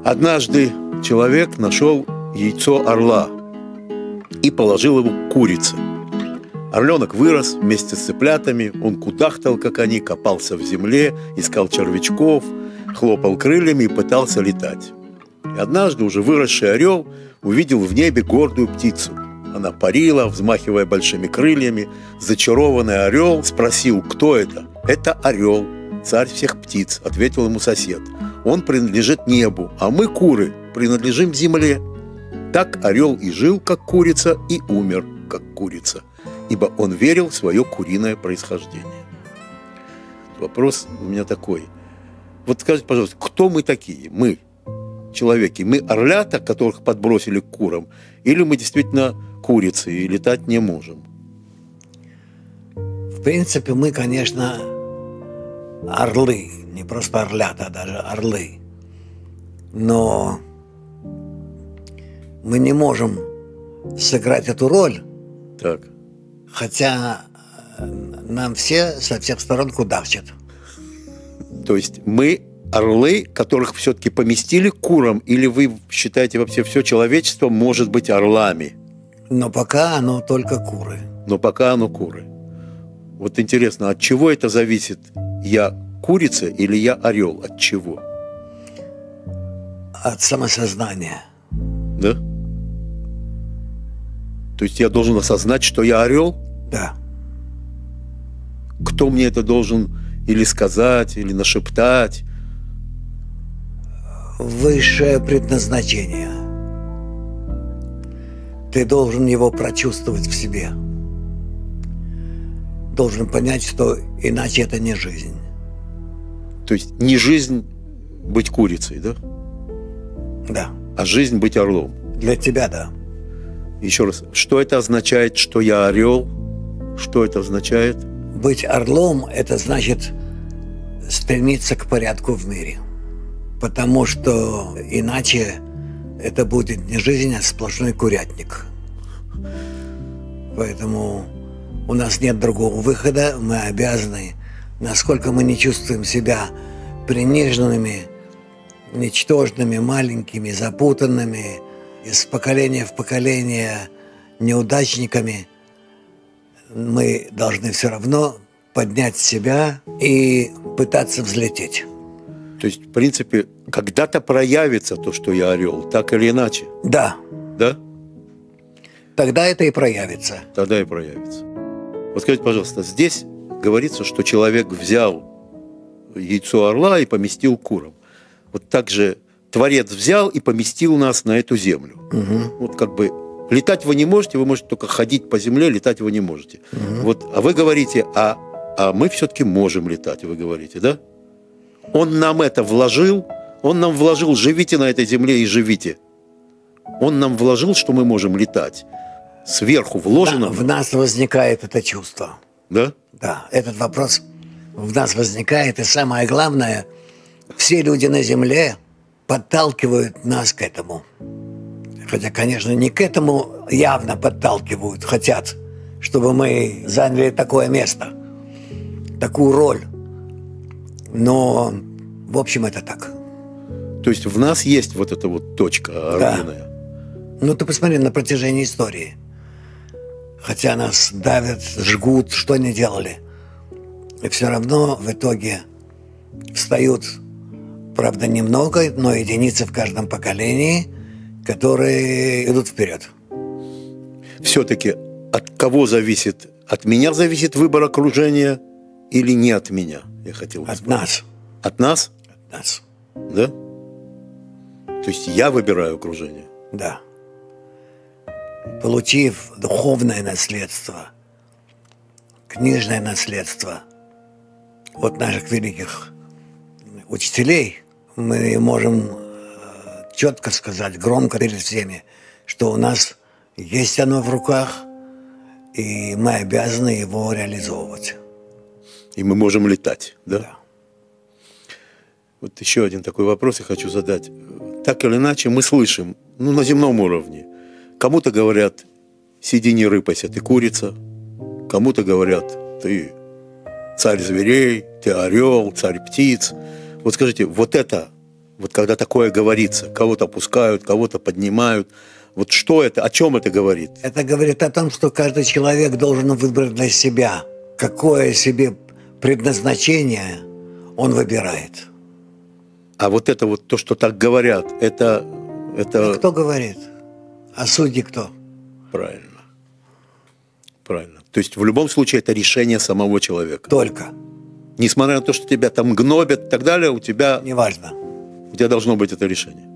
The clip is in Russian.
Однажды человек нашел яйцо орла и положил его к курице. Орленок вырос вместе с цыплятами, он кудахтал, как они, копался в земле, искал червячков, хлопал крыльями и пытался летать. И однажды уже выросший орел увидел в небе гордую птицу. Она парила, взмахивая большими крыльями. Зачарованный орел спросил, кто это? «Это орел, царь всех птиц», — ответил ему сосед. «Он принадлежит небу, а мы, куры, принадлежим земле». Так орел и жил, как курица, и умер, как курица, ибо он верил в свое куриное происхождение. Вопрос у меня такой. Вот скажите, пожалуйста, кто мы такие? Мы, человеки. Мы орлята, которых подбросили к курам, или мы действительно курицы и летать не можем? В принципе, мы, конечно, орлы. Не просто орлята, а даже орлы. Но мы не можем сыграть эту роль, Так. хотя нам все со всех сторон кудахчат. То есть мы орлы, которых все-таки поместили к курам, или вы считаете вообще все человечество может быть орлами? Но пока оно только куры. Но пока оно куры. Вот интересно, от чего это зависит? Я курица или я орел? От чего? От самосознания. Да? То есть я должен осознать, что я орел? Да. Кто мне это должен или сказать, или нашептать? Высшее предназначение. Ты должен его прочувствовать в себе. Должен понять, что иначе это не жизнь. То есть не жизнь быть курицей, да? Да. А жизнь быть орлом. Для тебя, да. Еще раз, что это означает, что я орел? Что это означает? Быть орлом – это значит стремиться к порядку в мире. Потому что иначе это будет не жизнь, а сплошной курятник. Поэтому у нас нет другого выхода. Мы обязаны, насколько мы не чувствуем себя приниженными, ничтожными, маленькими, запутанными, из поколения в поколение неудачниками, мы должны все равно поднять себя и пытаться взлететь. То есть, в принципе, когда-то проявится то, что я орел, так или иначе. Да. Да? Тогда это и проявится. Тогда и проявится. Вот скажите, пожалуйста, здесь говорится, что человек взял яйцо орла и поместил курам. Вот так же Творец взял и поместил нас на эту землю. Угу. Вот как бы летать вы можете только ходить по земле, летать вы не можете. Угу. Вот, а вы говорите, а мы все-таки можем летать, вы говорите, да? Он нам это вложил, он нам вложил, живите на этой земле и живите. Он нам вложил, что мы можем летать. Сверху вложено. Да, в нас возникает это чувство. Да? Да, этот вопрос в нас возникает. И самое главное, все люди на земле подталкивают нас к этому. Хотя, конечно, не к этому явно подталкивают, хотят, чтобы мы заняли такое место, такую роль. Но, в общем, это так. То есть в нас есть вот эта вот точка орлиная. Да. Ну, ты посмотри на протяжении истории. Хотя нас давят, жгут, что они делали. И все равно в итоге встают, правда, немного, но единицы в каждом поколении, которые идут вперед. Все-таки от кого зависит? От меня зависит выбор окружения или не от меня? Я хотел От спросить. нас. От нас? От нас. Да? То есть я выбираю окружение? Да. Получив духовное наследство, книжное наследство от наших великих учителей, мы можем четко сказать, громко перед всеми, что у нас есть оно в руках, и мы обязаны его реализовывать. И мы можем летать, да? Да. Вот еще один такой вопрос я хочу задать. Так или иначе мы слышим, на земном уровне. Кому-то говорят, сиди не рыпайся, ты курица. Кому-то говорят, ты царь зверей, ты орел, царь птиц. Вот скажите, вот это Вот когда такое говорится, кого-то опускают, кого-то поднимают. Вот что это, о чем это говорит? Это говорит о том, что каждый человек должен выбрать для себя, какое себе предназначение он выбирает. А вот это вот то, что так говорят, это... А кто говорит? А судьи кто? Правильно. Правильно. То есть в любом случае это решение самого человека. Только. Несмотря на то, что тебя там гнобят и так далее, у тебя Неважно. должно быть это решение.